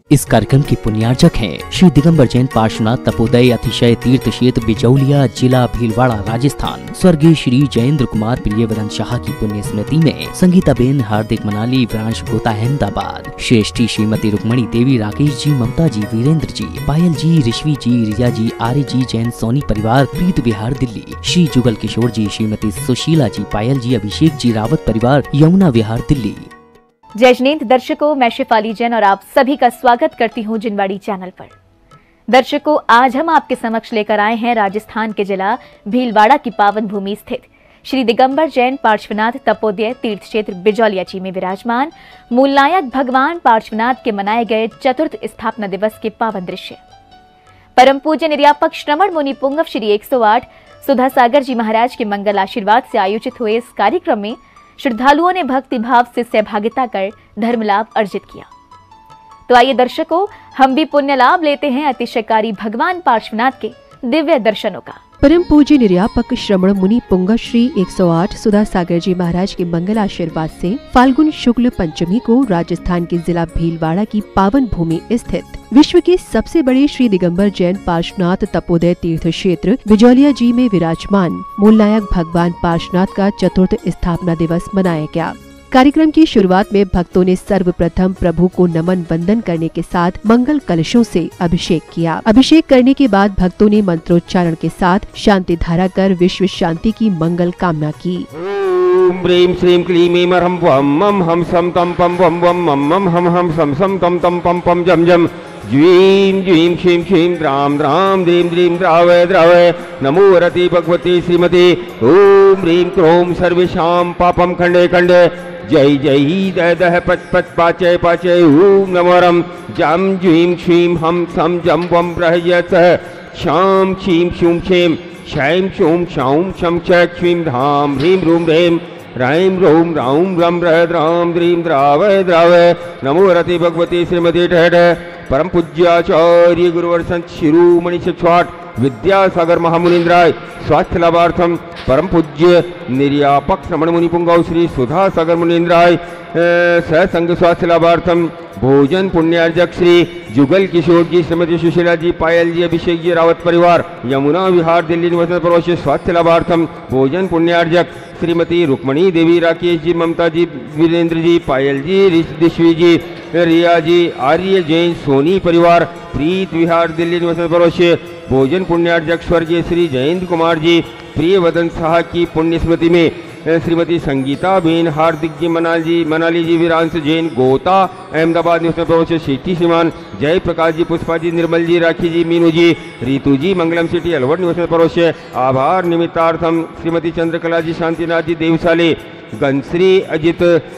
इस कार्यक्रम के पुण्यार्चक हैं श्री दिगंबर जैन पार्श्वनाथ तपोदय अतिशय तीर्थ क्षेत्र बिजौलिया, जिला भीलवाड़ा, राजस्थान। स्वर्गीय श्री जयेंद्र कुमार प्रियवदन शाह की पुण्य स्मृति में संगीताबेन हार्दिक मनाली, व्यांश गोता अहमदाबाद, श्रेष्ठी श्रीमती रुक्मणी देवी, राकेश जी, ममता जी, वीरेंद्र जी, पायल जी, ऋषि जी, रिया जी, आर्य जी, जैन सोनी परिवार, प्रीत विहार दिल्ली, श्री जुगल किशोर जी, श्रीमती सुशीला जी, पायल जी, अभिषेक जी, रावत परिवार, यमुना विहार दिल्ली। जय जिनेंद्र दर्शकों, मैं शेफाली जैन और आप सभी का स्वागत करती हूं जिनवाड़ी चैनल पर। दर्शकों, आज हम आपके समक्ष लेकर आए हैं राजस्थान के जिला भीलवाड़ा की पावन भूमि स्थित श्री दिगंबर जैन पार्श्वनाथ तपोदय तीर्थ क्षेत्र बिजौलिया जी में विराजमान मूलनायक भगवान पार्श्वनाथ के मनाए गए चतुर्थ स्थापना दिवस के पावन दृश्य। परम पूज्य निर्यापक श्रमण मुनि पुंगव श्री 108 सुधा सागर जी महाराज के मंगल आशीर्वाद से आयोजित हुए इस कार्यक्रम में श्रद्धालुओं ने भक्ति भाव से सहभागिता कर धर्म लाभ अर्जित किया। तो आइए दर्शकों, हम भी पुण्य लाभ लेते हैं अतिशयकारी भगवान पार्श्वनाथ के दिव्य दर्शनों का। परम पूज्य निर्यापक श्रमण मुनि पुंगव श्री 108 सुधा सागर जी महाराज के मंगल आशीर्वाद से फाल्गुन शुक्ल पंचमी को राजस्थान के जिला भीलवाड़ा की पावन भूमि स्थित विश्व के सबसे बड़े श्री दिगंबर जैन पार्श्वनाथ तपोदय तीर्थ क्षेत्र बिजौलिया जी में विराजमान मूलनायक भगवान पार्श्वनाथ का चतुर्थ स्थापना दिवस मनाया गया। कार्यक्रम की शुरुआत में भक्तों ने सर्वप्रथम प्रभु को नमन वंदन करने के साथ मंगल कलशों से अभिषेक किया। अभिषेक करने के बाद भक्तों ने मंत्रोच्चारण के साथ शांति धारा कर विश्व शांति की मंगल कामना की। ओम ब्रीम श्रीम क्लीम ऐं हम वम मम हम सम तम पम वम वम मम मम हम सम सम तम तम पम पम जम जम ज्वीं ज्वीं क्षीं क्षीं द्राम द्राम द्रीं द्रीं द्रावय द्रावय नमो रति भगवती श्रीमती ओम ह्रीं क्रोम सर्वेषां पापम खंडे खंडे जय जय दह दह पच पच पाचय पाचय ओम नमोरम जम ज्वीं क्षीं हम सम जम वम प्रहयत शाम क्षीं क्षूं क्षें क्षैं क्षूं क्षौं शम च क्षीं धाम ह्रीं रूम रें राइम रोम राउम रम रह द्राम द्रीम द्रावय द्रावय नमो रति भगवती श्रीमती ठहठ। परम पूज्याचार्य गुरुवर संत शिरोमणि शिक्षाट विद्यासागर महामुनीन्द्राय स्वास्थ्य लाभार्थम परम पूज्य निर्यापक श्रमण मुनि पुंगव श्री सुधा सागर मुनीन्द्राय सत्संग स्वास्थ्य लाभार्थम भोजन पुण्यार्जक श्री जुगल किशोर जी, श्रीमती सुशीला जी, पायल जी, अभिषेक जी, रावत परिवार, यमुना विहार दिल्ली निवास परोक्ष स्वास्थ्य लाभार्थम भोजन पुण्यार्जक श्रीमती रुक्मणी देवी, राकेश जी, ममता जी, वीरेंद्र जी, पायल जी, ऋषि जी, रिया जी, आर्य जैन सोनी परिवार, प्रीत विहार दिल्ली निवास परोक्ष भोजन पुण्यार्जक स्वर्गीय श्री जयेंद्र कुमार जी प्रियवदन शाह की पुण्य स्मृति में श्रीमती संगीताबेन हार्दिक जी, मनाली जी, वीरांश जैन गोता अहमदाबाद निवास परोक्ष सिटी श्रीमान जय प्रकाश जी, पुष्पा जी, निर्मल जी, राखी जी, मीनू जी, रीतू जी, मंगलम सिटी अलवर निवास परोक्ष आभार निमित्तार्थम श्रीमती चंद्रकला जी, शांतिनाथ जी, देवशाली, गंश्री अजित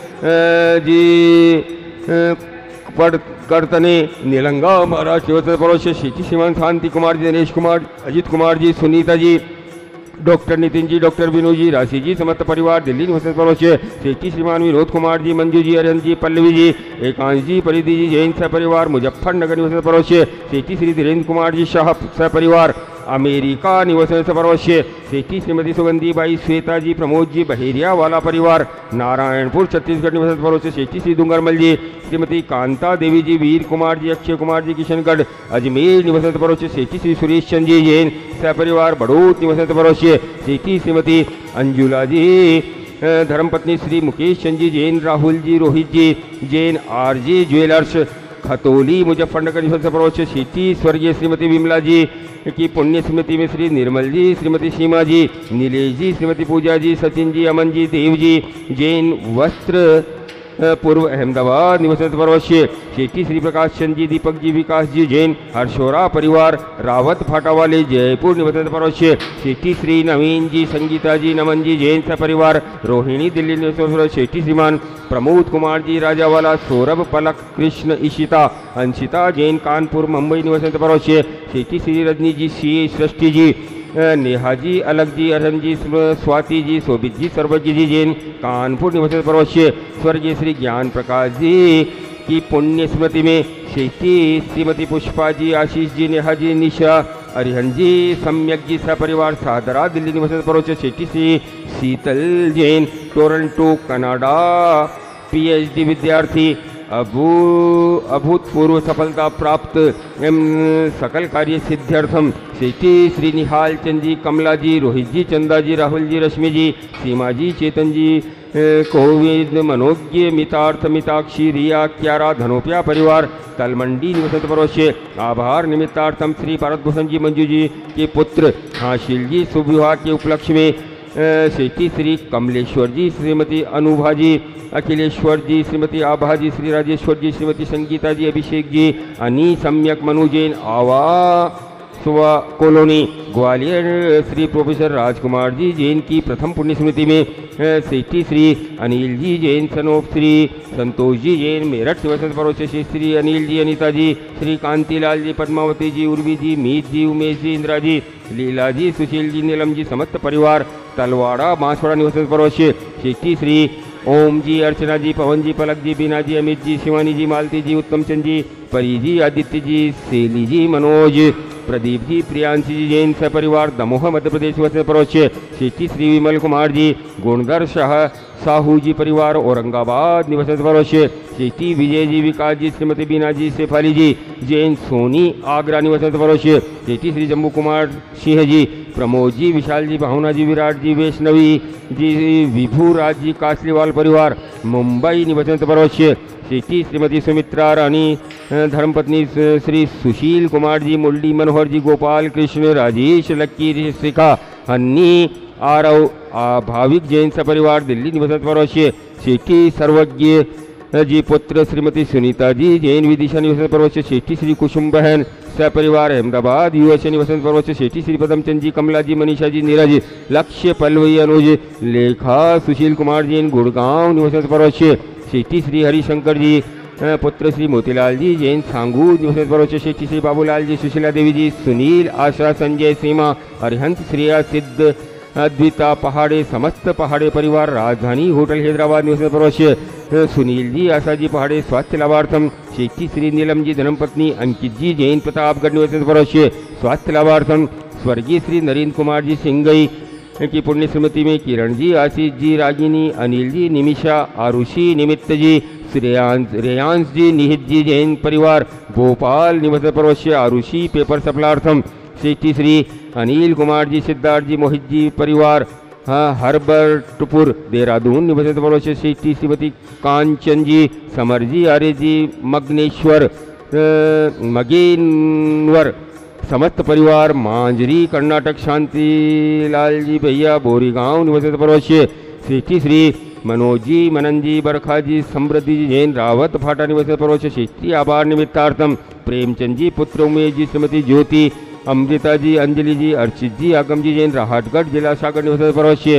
जी करतने नीलंगा महाराष्ट्र निवास परोक्ष सिटी श्रीमान शांति कुमार जी, नरेश कुमार, अजित कुमार जी, सुनीता जी, डॉक्टर नितिन जी, डॉक्टर विनोद जी, राशि जी, समस्त परिवार दिल्ली निवास परोक्ष सेठी श्रीमान विनोद कुमार जी, मंजू जी, अरिहंत जी, पल्लवी जी, एकांश जी, परिधि जी, जैन सपरिवार मुजफ्फरनगर निवास परोक्ष सेठी श्री धीरेन्द्र कुमार जी शाह सपरिवार अमेरिका निवास परोक्ष सेठी श्रीमती सुगंधी बाई, श्वेता जी, प्रमोद जी, बहेरिया वाला परिवार नारायणपुर छत्तीसगढ़ निवास परोक्ष सेठी श्री दुंगरमल जी, श्रीमती कांता देवी जी, वीर कुमार जी, अक्षय कुमार जी, किशनगढ़ अजमेर निवास परोक्ष सेठी श्री सुरेश चंद जी, जैन सपरिवार बड़ोत निवास परोक्ष सेठी श्रीमती अंजुला जी, धर्मपत्नी श्री मुकेश चंद जी, जैन राहुल जी, रोहित जी, जैन आरजे ज्वेलर्स खतौली मुजफ्फरनगर निवास परोक्ष सिटी स्वर्गीय श्रीमती विमला जी की पुण्य स्मृति में श्री निर्मल जी, श्रीमती सीमा जी, नीलेश जी, श्रीमती पूजा जी, सचिन जी, अमन जी, देव जी, जैन वस्त्र पूर्व अहमदाबाद निवास परोक्ष सेठी श्री प्रकाश चंद जी, दीपक जी, विकास जी, जैन हर्षोरा परिवार रावत फाटावाले जयपुर निवास परोक्ष सेठी श्री नवीन जी, संगीता जी, नमन जी, जैन सपरिवार रोहिणी दिल्ली निवास परोक्ष सेठी श्रीमान प्रमोद कुमार जी, राजावाला, सौरभ, पलक, कृष्ण, इशिता, अंशिता, जैन कानपुर मुंबई निवास परोक्ष सेठी श्री रजनी जी, सी सृष्टि जी, नेहा जी, अलग जी, अरहन जी, स्वाति जी, शोभित जी, सर्वज्ञ जी, जैन कानपुर निवास परोक्ष स्वर्गीय श्री ज्ञान प्रकाश जी की पुण्य स्मृति में सेठी श्रीमती पुष्पा जी, आशीष जी, नेहा जी, निशा, अरिहन जी, सम्यक जी, सपरिवार सादरा दिल्ली निवास परोक्ष Sethi Shri Sheetal Jain Toronto Canada PhD विद्यार्थी अभूतपूर्व सफलता प्राप्त एवं सकल कार्य सिद्ध्यर्थम श्री श्री निहाल चंद जी, कमला जी, रोहित जी, चंदा जी, राहुल जी, रश्मि जी, सीमा जी, चेतन जी, कोविद, मनोज्ञ, मितार्थ, मिताक्षी, रिया, क्यारा, धनोपिया परिवार तलमंडी निवसत परोसे आभार निमित्तार्थम श्री भारतभूषण जी, मंजू जी के पुत्र हाशिल जी शुभ विवाह के उपलक्ष्य में श्री श्री कमलेश्वर जी, श्रीमती अनुभा जी, अखिलेश्वर जी, श्रीमती आभा जी, श्री राजेश्वर जी, श्रीमती संगीता जी, अभिषेक जी, अनी सम्यक मनु जैन, आवा सुवा कॉलोनी ग्वालियर श्री प्रोफेसर राजकुमार जी जैन की प्रथम पुण्य स्मृति में श्री श्री अनिल जी जैन, सनोप श्री संतोष जी जैन, मेरठ निवसत परोसे श्री अनिल जी, अनीता जी, श्री कांतिलाल जी, पद्मावती जी, उर्वी जी, मीत जी, उमेश जी, इंदिरा जी, लीला जी, सुशील जी, नीलम जी, समस्त परिवार तलवाड़ा बांसवाड़ा निवसत परोसे श्री श्री ओम जी, अर्चना जी, पवन जी, पलक जी, बीना जी, अमित जी, शिवानी जी, मालती जी, उत्तम चंद जी, परी जी, आदित्य जी, सेली जी, मनोज, प्रदीप जी, प्रियांशी जी जैन सपरिवार दमोह मध्य प्रदेश वसे परोसे श्री श्री विमल कुमार जी, गुणधर शाह साहू जी परिवार औरंगाबाद निवसत परोसे श्री विजय जी, विकास जी, श्रीमती बीना जी, शेफाली जी जैन सोनी आगरा निवसत परोसे श्री श्री जम्बू कुमार सिंह जी, प्रमोद जी, विशाल जी, भावना जी, विराट जी, वैष्णवी जी, विभू राज जी, कासलीवाल परिवार मुंबई निवसत परोसे श्री श्रीमती सुमित्रा रानी, धर्मपत्नी श्री सुशील कुमार जी, मुरली मनोहर जी, गोपाल कृष्ण, राजेश, लक्की, शिखा, हन्नी, आरव, भाविक जैन सपरिवार दिल्ली निवसत परोसे श्री सर्वज्ञ जी पुत्र श्रीमती सुनीता जी जैन विदिशा निवसत परोसे श्री श्री कुसुम बहन सपरिवार अहमदाबाद यूएसए निवसत परोसे श्री श्री पदमचंद जी, कमला जी, मनीषा जी, नीरज, लक्ष्य, पल्लवी, अनुज, लेखा, सुशील कुमार जैन गुड़गांव निवसत परोसे श्री श्री हरिशंकर जी पुत्र श्री मोतीलाल जी जैन सांगू निवसत परोसे श्री श्री बाबूलाल जी, सुशीला देवी जी, सुनील, आशा, संजय, सीमा, अरिहंत, श्रेया, सिद्ध, अद्विता पहाड़े, समस्त पहाड़े परिवार राजधानी होटल हैदराबाद निवसत परोसे सुनील जी, आशा जी, पहाड़े स्वास्थ्य लाभार्थम श्री श्री नीलम जी, धर्मपत्नी अंकित जी जैन प्रतापगढ़ निवसत परोसे स्वास्थ्य लाभार्थम स्वर्गीय श्री नरेंद्र कुमार जी सिंगई की पुण्य स्मृति में किरण जी, आशीष जी, रागिनी, अनिल जी, निमिषा, आरुषि, निमित्त जी, रेयांश जी, निहित जी जैन परिवार भोपाल निवसत परोसे आरुषि पेपर सफलार्थम श्री श्री अनिल कुमार जी, सिद्धार्थ जी, मोहित जी परिवार हरबर्टपुर देहरादून निवसत परोसे श्री श्रीमती कांचन जी, समर जी, आर्य जी, मग्नेश्वर, मगेनवर समस्त परिवार मांजरी कर्नाटक शांतिलाल जी भैया बोरीगांव निवसत परोसे श्री श्री मनोज जी, मनन जी, बरखा जी, समृद्धि जी जैन रावत फाटा निवसत परोसे श्री आभार निमित्तार्थम प्रेमचंद जी पुत्र उमेश जी, श्रीमती ज्योति, अमृता जी, अंजलि जी, अर्चित जी, आगम जी जैन राहटगढ़ जिला सागर निवसत परोसे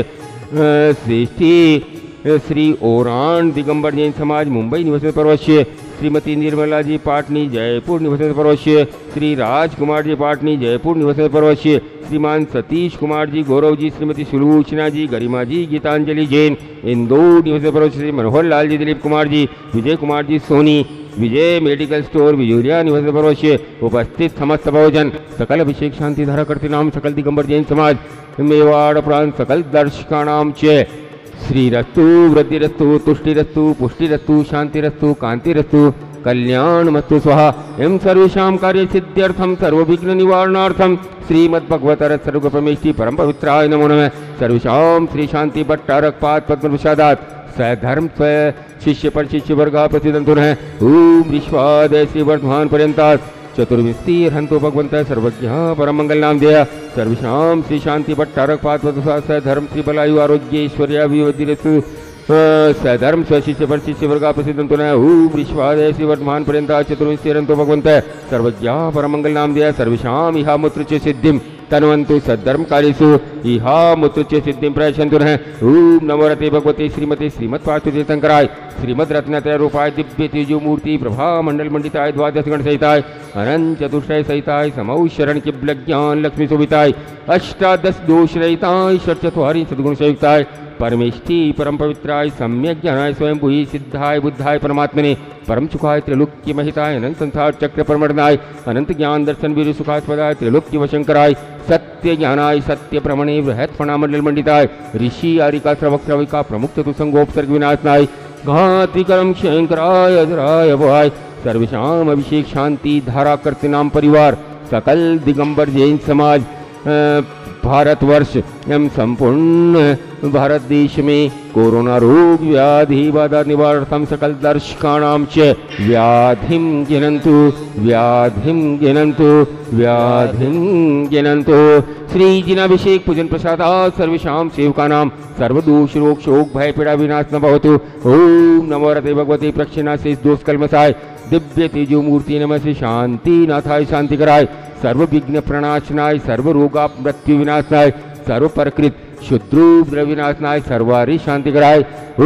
श्री ओरान दिगंबर जैन समाज मुंबई निवसत परोसे श्रीमती निर्मला जी पाटनी जयपुर निवसत परोसे श्री राजकुमार जी पाटनी जयपुर निवसत परोसे श्रीमान सतीश कुमार जी, गौरव जी, श्रीमती सुलोचना जी, गरिमा जी, गीतांजलि जैन इंदौर निवसत परोसे श्री मनोहर लाल जी, दिलीप कुमार जी, विजय कुमार जी, सोनी, विजय मेडिकल स्टोर विजोरिया निवसत परोसे उपस्थित समस्त बहुजन सकल अभिषेक शांति धारा करते नाम सकल दिगंबर जैन समाज मेवाड़ प्रांत सकल दर्शकाणाम च श्रीरस्तु, वृद्धिरस्तु, तुष्टिरस्तु, पुष्टिरस्तु, शांतिरस्तु, कांतिरस्तु, कल्याणमस्तु स्वाहा एवं सर्वेषां कार्य सिद्ध्यर्थम सर्वविघ्न निवारणार्थम श्रीमद्भगवतर सर्वप्रमेष्टि परम पवित्राय नमो नमः। सर्वेषां श्री शांति भट्टारक पाद पद्म प्रसादात् सधर्म स्व शिष्य पर शिष्य वर्गा प्रतिदंतुन है ओम विश्वादय वर्धमान पर्यंतात् चतुर्विस्ती हंतो भगवंत सर्वज्ञ परम मंगल नाम देय सर्वेषां श्री शांति भट्टारक पाद पद्म सधर्म श्री बलायु आरोग्य ऐश्वर्या विवधिरस्तु सधर्म स्वशिष्य पर शिष्य वर्गा प्रसिद्धंतुन ओम विश्वादय वर्धमान पर्यंतात् चतुर्विस्ती हंतो भगवंत सर्वज्ञ परम मंगल नाम देय सर्वेषां इहा मुत्र च सिद्धिं तन्वन्तु सद्धर्म कार्यसु इहा मुत्र च सिद्धिं प्रयच्छन्तु नः ओम नमो रते भगवते श्रीमते श्रीमत्पार्थतीर्थंकराय श्रीमद रत्नत्रय रूपाय दिव्य तेजो मूर्ति प्रभा मंडल मंडिताय द्वादश गण सहिताय अनंत चतुष्टय सहिताय समौ शरण किबल ज्ञान लक्ष्मी शोभिताय अष्टादश दोष रहिताय षट्चत्वारि सद्गुण संयुक्ताय परमेष्टि परम पवित्राय सम्यक ज्ञानाय स्वयं भूयि सिद्धाय बुद्धाय परमात्मने परम सुखाय त्रिलोक्य महिताय अनंत संसार चक्र परमर्दनाय अनंत ज्ञान दर्शन वीर सुखास्पदाय त्रिलोक्य वशंकराय सत्य ज्ञानाय सत्य प्रमणे बृहत् फणामंडल मंडिताय ऋषि आरिका श्रवक श्रविका प्रमुख चतुसंगोपसर्ग विनाशनाय घातिकरम शंकराय अजराय भवाय सर्वेषाम अभिषेक शांति धारा करते नाम परिवार सकल दिगंबर जैन समाज भारतवर्ष एवं संपूर्ण भारत देश में कोरोना रोग व्याधि बाधा निवारणार्थं सकल दर्शकाणां च व्याधिं गिनन्तु व्याधिं गिनन्तु व्याधिं गिनन्तु। श्री जिनाभिषेक पूजन प्रसादात् सर्वेषां सेवकानां सर्वदोष रोग शोक भय पीड़ा विनाश न भवतु। ओम नमो रते भगवते प्रक्षिणा से दोष कलमसाय दिव्य तेजो मूर्ति नमः शांति नाथाय शांति कराय सर्व विघ्न प्रणाशनाय सर्व रोगा मृत्यु विनाशनाय सर्व प्रकृत शुद्रूप द्रविनाशनाय सर्वारि शांति कराय।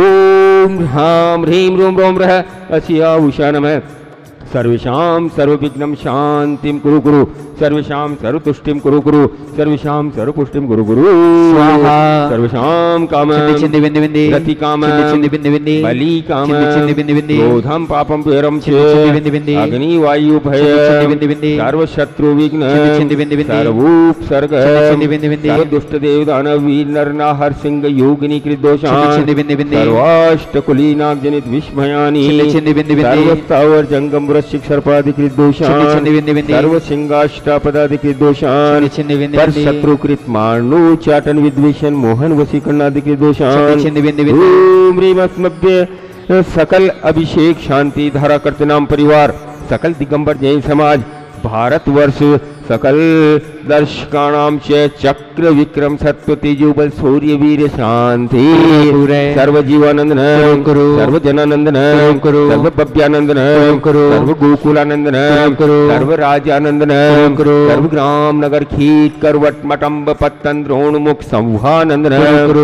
ओम ह्रां ह्रीं रोम रोम रः अस्या उषा नमः सर्वेषां सर्वविघ्नं शांतिं कुरु कुरु सर्वेषां सर्वतुष्टिं कुरु कुरु सर्वेषां सर्वपुष्टिं कुरु कुरु स्वाहा सर्वेषां कामं रति कामं बलि कामं क्रोधं पापं पेरं च अग्नि वायु भय सर्वशत्रु विघ्न सर्वोपसर्ग सर्वदुष्ट देव दानव वीर नर नाहर सिंह योगिनी कृतदोषान् सर्वाष्टकुलीनाग जनित विस्मयानि सर्वस्थावर जंगम वृश्चिक सर्पाधिकृत दोषान् सर्वसिंहाष्टापदाधिकृत दोषान् पर शत्रुकृत मारणु चाटन विद्वेषण मोहन वशीकरणाधिकृत दोषान् ओम ह्रीं अस्मभ्य सकल अभिषेक शांति धारा करते नाम परिवार सकल दिगंबर जैन समाज भारतवर्ष सकल दर्शकाणां च चक्र विक्रम सत्व तेजो बल शौर्य वीर शांति सर्व जीवानंदन सर्व जनानंदन सर्व भव्यानंदन सर्व गोकुलानंदन सर्व राजानंदन सर्व ग्राम नगर खीट करवट मटम्ब पत्तन द्रोणमुख संवानंदन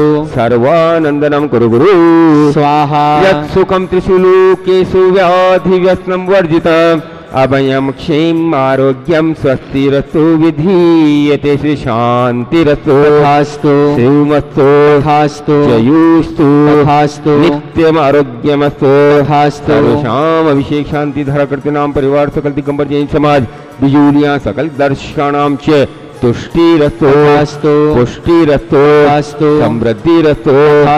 सर्वानंदनम कुरु गुरु स्वाहा यत् सुखम त्रिशूलोकेषु व्याधि व्यसनं वर्जितम् अभयं क्षेम आरोग्यम स्वस्तिरस्तु विधीयते श्री शांतिरस्तु तथास्तु शिवमस्तु तथास्तु जयोस्तु तथास्तु नित्यम आरोग्यमस्तु तथास्तु सर्वेषां अभिषेक शांति धारा करते नाम परिवार सकल दिगंबर जैन समाज बिजूलियां सकल दर्शकाणां च तुष्टिरस्तु पुष्टिरस्तु समृद्धिरस्तु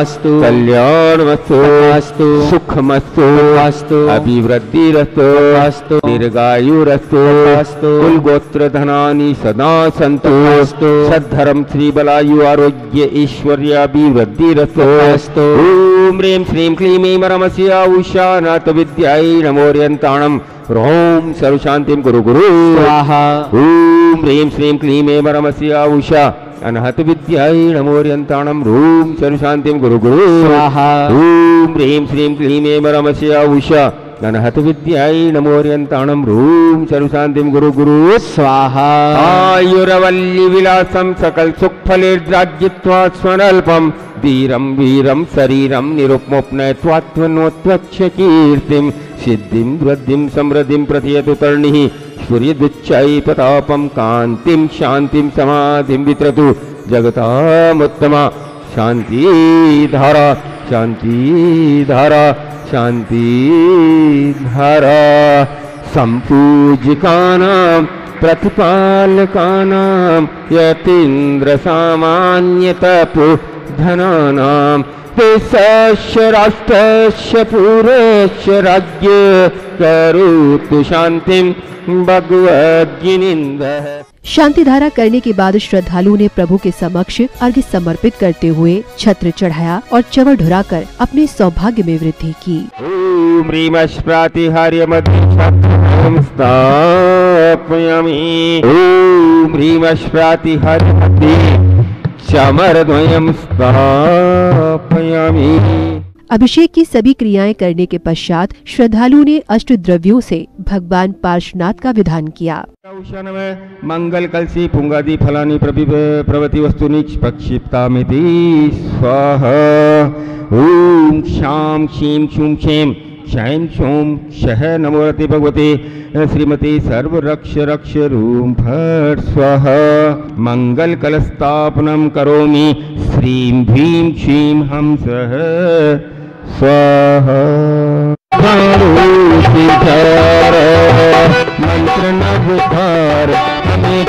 कल्याणमस्तु सुखमस्तु अभिवृद्धिरस्तु दीर्घायुरस्तु कुलगोत्र धनानि सदा सन्तु सद्धर्म श्री बलायु आरोग्य ऐश्वर्याभिवृद्धिरस्तु ओम ह्रीं श्रीं क्लीं ऐं रमस्या उषा नाथ विद्यायै नमोऽर्यन्ताणम् ह्रौं सर्वशान्तिं कुरु गुरु स्वाहा ओम ह्रीं श्रीं क्लीं ऐं रमस्या उषा अनहत विद्यायै नमोऽर्यन्ताणम् ह्रौं सर्वशान्तिं कुरु गुरु स्वाहा ओम ह्रीं श्रीं क्लीं ऐं रमस्या उषा अनहत विद्यायै नमोऽर्यन्ताणम् ह्रौं सर्वशान्तिं कुरु गुरु स्वाहा आयुरवल्ली विलासं सकल सुखफलैर्द्राज्यत्वा स्वनल्पम् धीरं वीरं शरीरं निरुपमोपनयत्वात्मनोत्वक्ष कीर्तिं सिद्धिं वृद्धिं समृद्धिं प्रथयतु तर्णिः सूर्यदुच्चै प्रतापं कान्तिं शान्तिं समाधिं वितरतु जगतामुत्तमा शान्तिधारा शान्तिधारा शान्तिधारा सम्पूज्यकानां प्रतिपालकानां यतीन्द्र सामान्यतपो धनानां देशस्य राष्ट्रस्य पूरस्य राज्य करोतु शांतिं भगवद्गीनिन्दः। शांति धारा करने के बाद श्रद्धालुओं ने प्रभु के समक्ष अर्घ्य समर्पित करते हुए छत्र चढ़ाया और चवर ढुराकर अपने सौभाग्य में वृद्धि की। ओम ह्रीं अस्प्रातिहार्यमध्यं स्थापयामि ओम ह्रीं अस्प्रातिहार्यमध्यं चमरद्वयं स्थापयामि। अभिषेक की सभी क्रियाएं करने के पश्चात श्रद्धालुओं ने अष्ट द्रव्यों से भगवान पार्श्वनाथ का विधान किया। मंगल कलसी पुंगादि फलानि प्रभृति वस्तुनि प्रक्षिप्तामिति स्वाहा ओम शाम शीं छूं क्षेम क्षैं क्षौं क्षः नमो रते भगवते श्रीमती सर्वरक्ष रक्ष रूम फट् स्वाहा मंगल कलस्थापनं करोमि श्रीं भीं क्षीं हंसः स्वाहा मंत्र नवधार हमें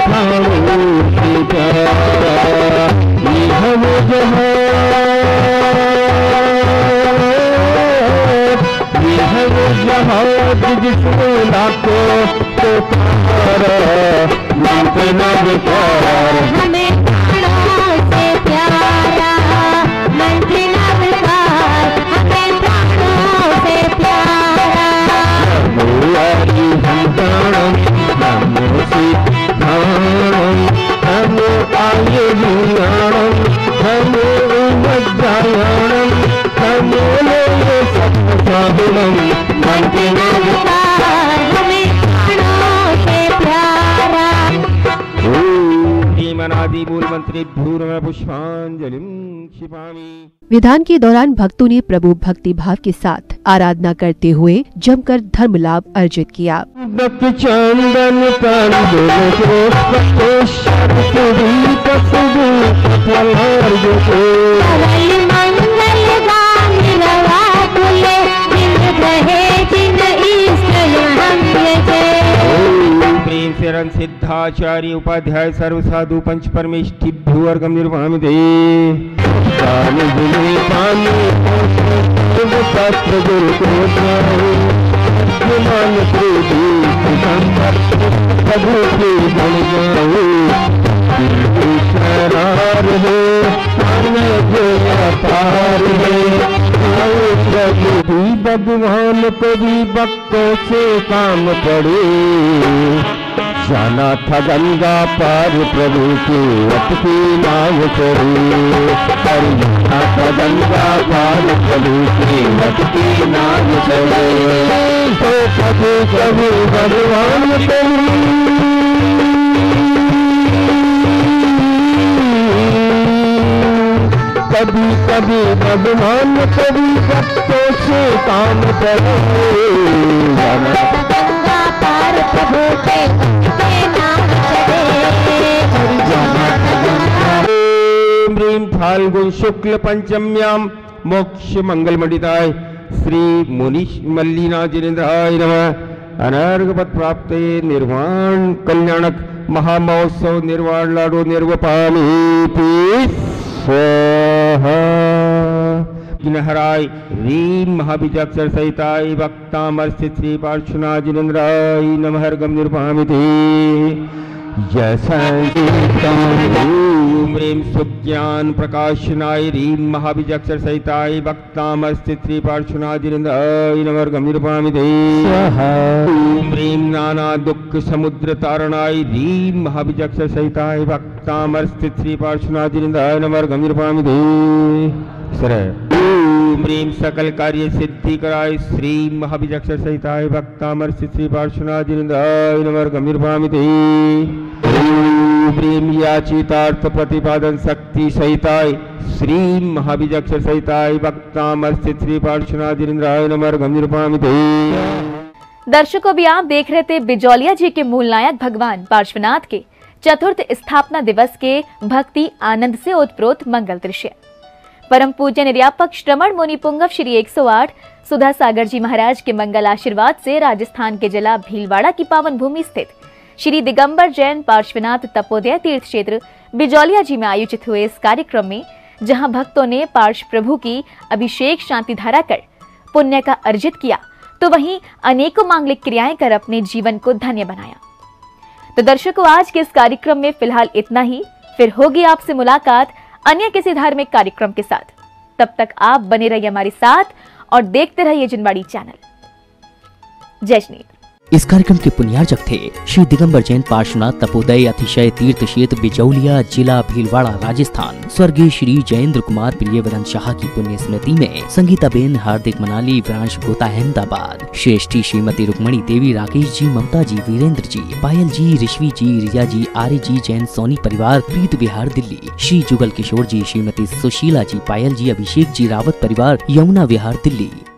हम है वो जहाज जिसमें लाखों पुकार, मंत्र न विकार। हमें प्राणों से प्यारा मंत्र न विकार, हमें प्राणों से प्यारा। नमो हरिहंताणं नमो सिद्धाणं नमो आयुर्याणं नमो वज्रायणं नमो लोके सत्साहुणं मंत्र न विकार, हमें प्राणों से प्यारा। मनादि मूल मंत्री भूर पुष्पांजलिं क्षिपामि। विधान के दौरान भक्तों ने प्रभु भक्ति भाव के साथ आराधना करते हुए जमकर धर्म लाभ अर्जित किया। चंदन प्रेम से रन सिद्धाचार्य उपाध्याय सर्व साधु पंच परमेष्ठिभ्यो अर्घ्यं निर्वहामि ते। पत्र गुरु को प्रभु के बन जाओ शरार पार भी भगवान को भी भक्तों से काम पड़े। जाना था गंगा पार प्रभु के अपनी नाम करे। जाना था गंगा पार प्रभु के अपनी नाम करे। तो कभी कभी भगवान कभी कभी भगवान कभी भक्तों से काम करे। गंगा पार प्रभु के नाम ओम ह्रीं फाल्गुन शुक्ल पंचम्यां मोक्ष मंगल मंडिताय श्री मुनीश मल्लिनाथ जिनेन्द्राय नमः। अनर्घपद प्राप्ते निर्वाण कल्याणक महामहोत्सव निर्वाण लाडो निर्वपामि स्वाहा। जिनहराय ह्रीं महाबीजाक्षर सहिताय भक्तामर्षित श्री पार्श्वनाथ जिनेन्द्राय नमः अर्घ्यं निर्वहामि ते। जय ओम ह्रीं सुज्ञान प्रकाशनाय ह्रीं महाबीजाक्षर सहिताय भक्तामर्षित श्री पार्श्वनाथ जिनेन्द्राय नमः अर्घ्यं निर्वहामि ते। ओम ह्रीं नाना दुख समुद्र तारणाय ह्रीं महाबीजाक्षर सहिताय भक्तामर्षित श्री पार्श्वनाथ जिनेन्द्राय नमः अर्घ्यं निर्वहामि ते। ओम ह्रीं सकल कार्य सिद्धि कराय श्री महाबीजाक्षर सहिताय भक्तामर्षित श्री पार्श्वनाथ जिनेन्द्राय नमः अर्घ्यं निर्वहामि ते। ओम ह्रीं याचितार्थ प्रतिपादन शक्ति सहिताय श्री महाबीजाक्षर सहिताय भक्तामर्षित श्री पार्श्वनाथ जिनेन्द्राय नमः अर्घ्यं निर्वहामि ते। दर्शकों, भी आप देख रहे थे बिजौलिया जी के मूल नायक भगवान पार्श्वनाथ के चतुर्थ स्थापना दिवस के भक्ति आनंद से ओतप्रोत मंगल दृश्य। परम पूज्य निर्यापक श्रमण मुनि पुंगव श्री 108 सुधा सागर जी महाराज के मंगल आशीर्वाद से राजस्थान के जिला भीलवाड़ा की पावन भूमि स्थित श्री दिगंबर जैन पार्श्वनाथ तपोदय तीर्थ क्षेत्र बिजौलिया जी में आयोजित हुए इस कार्यक्रम में, जहां भक्तों ने पार्श्व प्रभु की अभिषेक शांति धारा कर पुण्य का अर्जित किया, तो वहीं अनेकों मांगलिक क्रियाएं कर अपने जीवन को धन्य बनाया। तो दर्शकों, आज के इस कार्यक्रम में फिलहाल इतना ही। फिर होगी आपसे मुलाकात अन्य किसी धार्मिक कार्यक्रम के साथ। तब तक आप बने रहिए हमारे साथ और देखते रहिए जिनवाड़ी चैनल। जय श्री। इस कार्यक्रम के पुण्यार्जक थे श्री दिगंबर जैन पार्श्वनाथ तपोदय अतिशय तीर्थ क्षेत्र बिजौलिया, जिला भीलवाड़ा, राजस्थान। स्वर्गीय श्री जयेंद्र कुमार प्रियवदन शाह की पुण्य स्मृति में संगीताबेन हार्दिक मनाली, व्यांश गोता अहमदाबाद, श्रेष्ठी श्रीमती रुक्मणी देवी, राकेश जी, ममता जी, वीरेंद्र जी, पायल जी, ऋषि जी, रिया जी, आर्य जी, जैन सोनी परिवार, प्रीत विहार दिल्ली, श्री जुगल किशोर जी, श्रीमती सुशीला जी, पायल जी, अभिषेक जी, रावत परिवार, यमुना विहार दिल्ली।